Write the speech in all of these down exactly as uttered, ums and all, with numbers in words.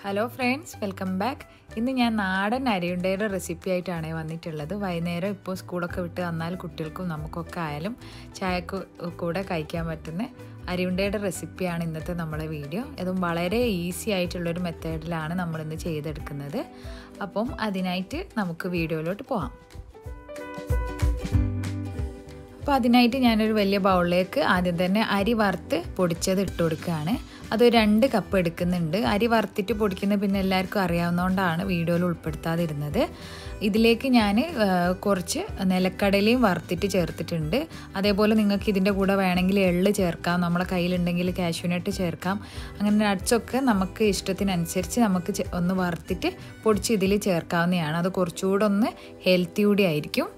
Hello friends, welcome back. ഇന്ന് ഞാൻ നാടൻ അരിയുണ്ടയുടെ റെസിപ്പി ആയിട്ടാണ് വന്നിട്ടുള്ളത്. വൈകുന്നേരം ഇപ്പോൾ സ്കൂളൊക്കെ വിട്ട് വന്നാൽ കുട്ടികൾക്കും നമുക്കൊക്കെ ആയാലും ചായക്ക് കൂടെ കഴിക്കാൻ പറ്റുന്ന അരിയുണ്ടയുടെ റെസിപ്പിയാണ് ഇന്നത്തെ നമ്മളെ വീഡിയോ. അതും വളരെ ഈസി ആയിട്ടുള്ളൊരു മെത്തേഡിലാണ് നമ്മളിന്ന് ചെയ്തെടുക്കുന്നത്. അപ്പം അതിനായിട്ട് നമുക്ക് വീഡിയോയിലോട്ട് പോകാം. അപ്പോൾ അതിനായിട്ട് ഞാനൊരു വലിയ ബൗളിലേക്ക് ആദ്യം തന്നെ അരി വറുത്ത് പൊടിച്ചത് ഇട്ട് കൊടുക്കുകയാണ്. അതൊരു രണ്ട് കപ്പ് എടുക്കുന്നുണ്ട്. അരി വറുത്തിട്ട് പൊടിക്കുന്നത് പിന്നെ എല്ലാവർക്കും അറിയാവുന്നതുകൊണ്ടാണ് വീഡിയോയിൽ ഉൾപ്പെടുത്താതിരുന്നത്. ഇതിലേക്ക് ഞാൻ കുറച്ച് നിലക്കടലയും വറുത്തിട്ട് ചേർത്തിട്ടുണ്ട്. അതേപോലെ നിങ്ങൾക്ക് ഇതിൻ്റെ കൂടെ വേണമെങ്കിൽ എള്ള് ചേർക്കാം, നമ്മളെ കയ്യിലുണ്ടെങ്കിൽ കാഷ്യൂനട്ട് ചേർക്കാം. അങ്ങനെ നട്ട്സൊക്കെ നമുക്ക് ഇഷ്ടത്തിനനുസരിച്ച് നമുക്ക് ഒന്ന് വറുത്തിട്ട് പൊടിച്ച് ഇതിൽ ചേർക്കാവുന്നതാണ്. അത് കുറച്ചുകൂടെ ഒന്ന് ഹെൽത്തി കൂടി ആയിരിക്കും.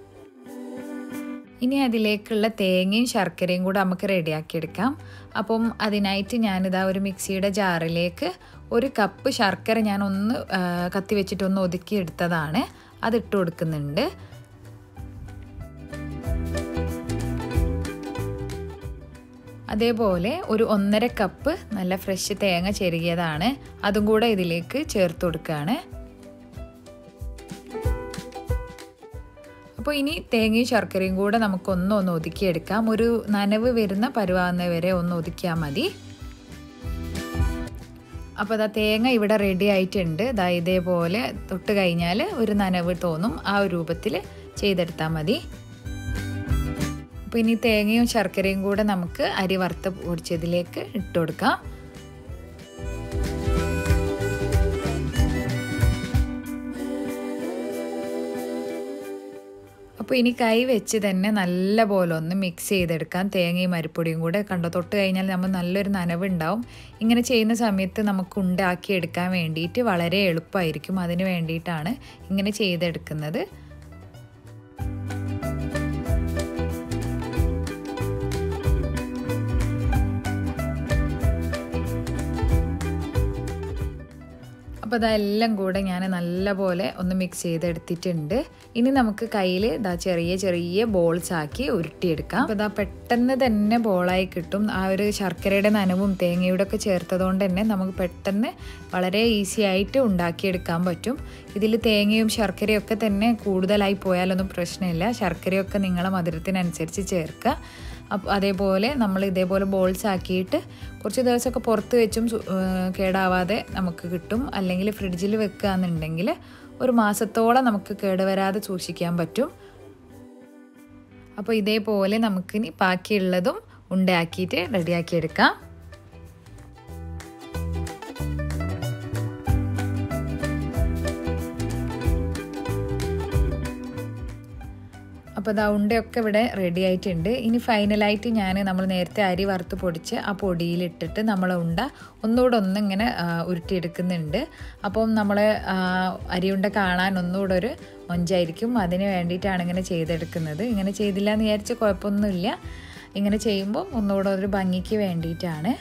ഇനി അതിലേക്കുള്ള തേങ്ങയും ശർക്കരയും കൂടെ നമുക്ക് റെഡിയാക്കിയെടുക്കാം. അപ്പം അതിനായിട്ട് ഞാനിതാ ഒരു മിക്സിയുടെ ജാറിലേക്ക് ഒരു കപ്പ് ശർക്കര ഞാൻ ഒന്ന് കത്തി വെച്ചിട്ടൊന്ന് ഒതുക്കിയെടുത്തതാണ്, അതിട്ട് കൊടുക്കുന്നുണ്ട്. അതേപോലെ ഒരു ഒന്നര കപ്പ് നല്ല ഫ്രഷ് തേങ്ങ ചെരുകിയതാണ്, അതും കൂടെ ഇതിലേക്ക് ചേർത്ത് കൊടുക്കുകയാണ്. അപ്പോൾ ഇനി തേങ്ങയും ശർക്കരയും കൂടെ നമുക്കൊന്ന് ഒന്ന് ഒതുക്കിയെടുക്കാം. ഒരു നനവ് വരുന്ന പരുവാകുന്ന വരെ ഒന്ന് ഒതുക്കിയാൽ മതി. അപ്പോൾ അതാ തേങ്ങ ഇവിടെ റെഡി ആയിട്ടുണ്ട്. ഇതാ ഇതേപോലെ തൊട്ട് കഴിഞ്ഞാൽ ഒരു നനവ് തോന്നും, ആ ഒരു രൂപത്തിൽ ചെയ്തെടുത്താൽ മതി. അപ്പോൾ ഇനി തേങ്ങയും ശർക്കരയും കൂടെ നമുക്ക് അരി വറുത്ത് പൊടിച്ചതിലേക്ക് ഇട്ട് കൊടുക്കാം. അപ്പോൾ ഇനി കൈ വെച്ച് തന്നെ നല്ല പോലെ ഒന്ന് മിക്സ് ചെയ്തെടുക്കാം. തേങ്ങയും അരിപ്പൊടിയും കൂടെ കണ്ടോ, തൊട്ട് കഴിഞ്ഞാൽ നമ്മൾ നല്ലൊരു നനവുണ്ടാവും. ഇങ്ങനെ ചെയ്യുന്ന സമയത്ത് നമുക്ക് ഉണ്ടാക്കിയെടുക്കാൻ വേണ്ടിയിട്ട് വളരെ എളുപ്പമായിരിക്കും. അതിന് വേണ്ടിയിട്ടാണ് ഇങ്ങനെ ചെയ്തെടുക്കുന്നത്. അപ്പോൾ അതെല്ലാം കൂടെ ഞാൻ നല്ല പോലെ ഒന്ന് മിക്സ് ചെയ്തെടുത്തിട്ടുണ്ട്. ഇനി നമുക്ക് കയ്യിൽ ഇതാ ചെറിയ ചെറിയ ബോൾസ് ആക്കി ഉരുട്ടിയെടുക്കാം. അപ്പോൾ ഇതാ പെട്ടെന്ന് തന്നെ ബോളായി കിട്ടും. ആ ഒരു ശർക്കരയുടെ നനവും തേങ്ങയുടെ ഒക്കെ ചേർത്തതുകൊണ്ട് തന്നെ നമുക്ക് പെട്ടെന്ന് വളരെ ഈസി ആയിട്ട് ഉണ്ടാക്കിയെടുക്കാൻ പറ്റും. ഇതിൽ തേങ്ങയും ശർക്കരയൊക്കെ തന്നെ കൂടുതലായി പോയാലൊന്നും പ്രശ്നമില്ല. ശർക്കരയൊക്കെ നിങ്ങളെ മധുരത്തിനനുസരിച്ച് ചേർക്കുക. അപ്പോൾ അതേപോലെ നമ്മൾ ഇതേപോലെ ബോൾസ് ആക്കിയിട്ട് കുറച്ച് ദിവസമൊക്കെ പുറത്ത് വെച്ചും കേടാവാതെ നമുക്ക് കിട്ടും. അല്ലെങ്കിൽ ഫ്രിഡ്ജിൽ വെക്കുകയെന്നുണ്ടെങ്കിൽ ഒരു മാസത്തോളം നമുക്ക് കേടുവരാതെ സൂക്ഷിക്കാൻ പറ്റും. അപ്പോൾ ഇതേപോലെ നമുക്കിനി ബാക്കിയുള്ളതും ഉണ്ടാക്കിയിട്ട് റെഡിയാക്കിയെടുക്കാം. അപ്പോൾ ഇതാ ഉണ്ടയൊക്കെ ഇവിടെ റെഡി ആയിട്ടുണ്ട്. ഇനി ഫൈനലായിട്ട് ഞാൻ നമ്മൾ നേരത്തെ അരി വറുത്ത് പൊടിച്ച് ആ പൊടിയിലിട്ടിട്ട് നമ്മൾ ഉണ്ട ഒന്നുകൂടെ ഒന്നിങ്ങനെ ഉരുട്ടിയെടുക്കുന്നുണ്ട്. അപ്പം നമ്മൾ അരിയുണ്ട കാണാൻ ഒന്നുകൂടെ ഒരു മൊഞ്ചായിരിക്കും. അതിന് വേണ്ടിയിട്ടാണ് ഇങ്ങനെ ചെയ്തെടുക്കുന്നത്. ഇങ്ങനെ ചെയ്തില്ല എന്ന് വിചാരിച്ച് കുഴപ്പമൊന്നുമില്ല. ഇങ്ങനെ ചെയ്യുമ്പോൾ ഒന്നുകൂടെ ഒരു ഭംഗിക്ക് വേണ്ടിയിട്ടാണ്.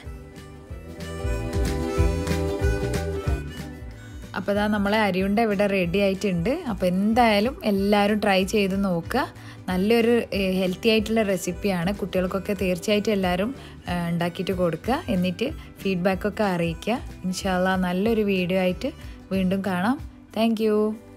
അപ്പോൾ ഇതാ നമ്മളെ അരിയുണ്ട ഇവിടെ റെഡി ആയിട്ടുണ്ട്. അപ്പോൾ എന്തായാലും എല്ലാവരും ട്രൈ ചെയ്ത് നോക്കുക. നല്ലൊരു ഹെൽത്തി ആയിട്ടുള്ള റെസിപ്പിയാണ്. കുട്ടികൾക്കൊക്കെ തീർച്ചയായിട്ടും എല്ലാവരും ഉണ്ടാക്കിയിട്ട് കൊടുക്കുക. എന്നിട്ട് ഫീഡ്ബാക്കൊക്കെ അറിയിക്കുക. ഇൻഷാ അല്ലാഹ് നല്ലൊരു വീഡിയോ ആയിട്ട് വീണ്ടും കാണാം. താങ്ക്